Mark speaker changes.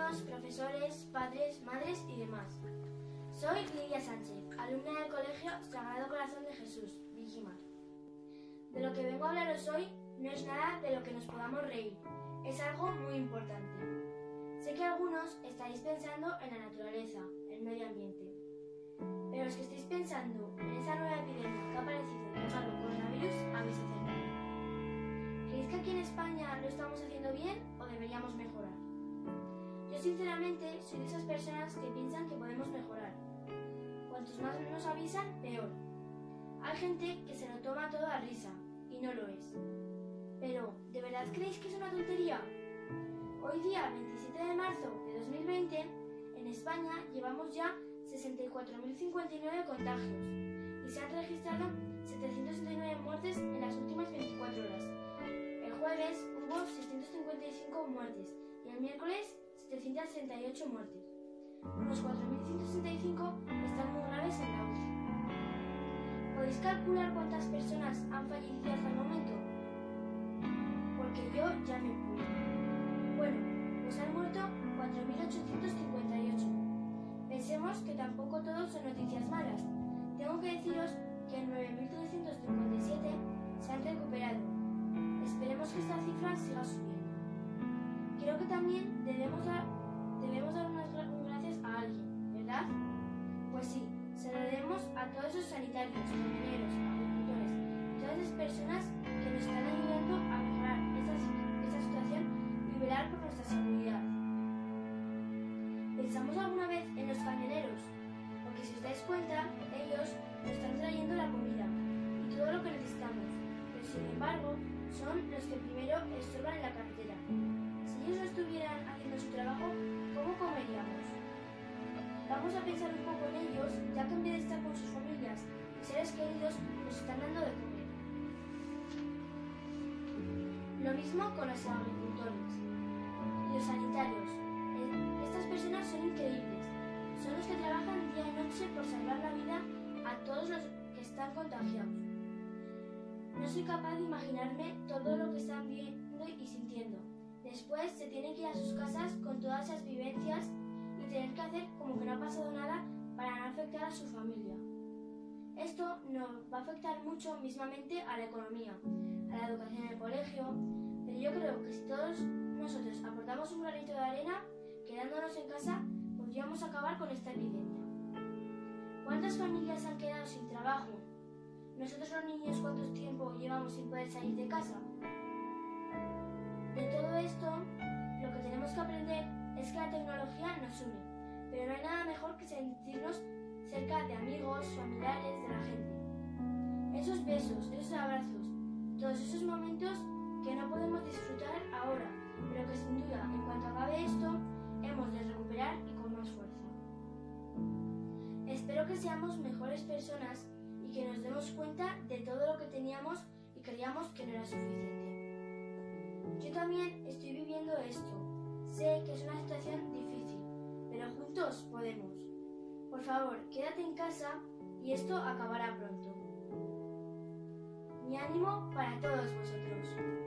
Speaker 1: niños, profesores, padres, madres y demás. Soy Lidia Sánchez, alumna del Colegio Sagrado Corazón de Jesús, Vigimar. De lo que vengo a hablaros hoy no es nada de lo que nos podamos reír, es algo muy importante. Sé que algunos estáis pensando en la naturaleza, el medio ambiente, pero los que estáis pensando en esa nueva epidemia que ha aparecido llamado coronavirus, habéis acertado. ¿Creéis que aquí en España lo estamos haciendo bien o deberíamos mejorar? Yo sinceramente soy de esas personas que piensan que podemos mejorar. Cuantos más nos avisan, peor. Hay gente que se lo toma todo a risa, y no lo es. Pero, ¿de verdad creéis que es una tontería? Hoy día, 27 de marzo de 2020, en España llevamos ya 64.059 contagios y se han registrado 769 muertes en las últimas 24 horas. El jueves hubo 655 muertes y el miércoles 768 muertes. Unos 4.165 están muy graves en la UCI. ¿Podéis calcular cuántas personas han fallecido hasta el momento? Porque yo ya me pude. Bueno, pues han muerto 4.858. Pensemos que tampoco todos son noticias malas. Tengo que deciros que 9.357 se han recuperado. Esperemos que esta cifra siga subiendo. Creo que también debemos dar unas gracias a alguien, ¿verdad? Pues sí, se lo debemos a todos esos sanitarios, camioneros, agricultores y todas esas personas que nos están ayudando a mejorar esta situación y velar por nuestra seguridad. ¿Pensamos alguna vez en los camioneros? Porque si os dais cuenta, ellos nos están trayendo la comida y todo lo que necesitamos, pero sin embargo son los que primero estorban en la carretera. Si ellos no estuvieran haciendo su trabajo, ¿cómo comeríamos? Vamos a pensar un poco en ellos, ya que en vez de estar con sus familias y seres queridos, nos están dando de comer. Lo mismo con los agricultores y los sanitarios. Estas personas son increíbles. Son los que trabajan día y noche por salvar la vida a todos los que están contagiados. No soy capaz de imaginarme todo lo que están viendo y sintiendo. Después se tienen que ir a sus casas con todas esas vivencias y tener que hacer como que no ha pasado nada para no afectar a su familia. Esto nos va a afectar mucho mismamente a la economía, a la educación en el colegio, pero yo creo que si todos nosotros aportamos un granito de arena, quedándonos en casa, podríamos acabar con esta epidemia. ¿Cuántas familias han quedado sin trabajo? ¿Nosotros los niños cuánto tiempo llevamos sin poder salir de casa? De todo esto, lo que tenemos que aprender es que la tecnología nos une, pero no hay nada mejor que sentirnos cerca de amigos, familiares, de la gente. Esos besos, esos abrazos, todos esos momentos que no podemos disfrutar ahora, pero que sin duda, en cuanto acabe esto, hemos de recuperar y con más fuerza. Espero que seamos mejores personas y que nos demos cuenta de todo lo que teníamos y creíamos que no era suficiente. Yo también estoy viviendo esto. Sé que es una situación difícil, pero juntos podemos. Por favor, quédate en casa y esto acabará pronto. Mi ánimo para todos vosotros.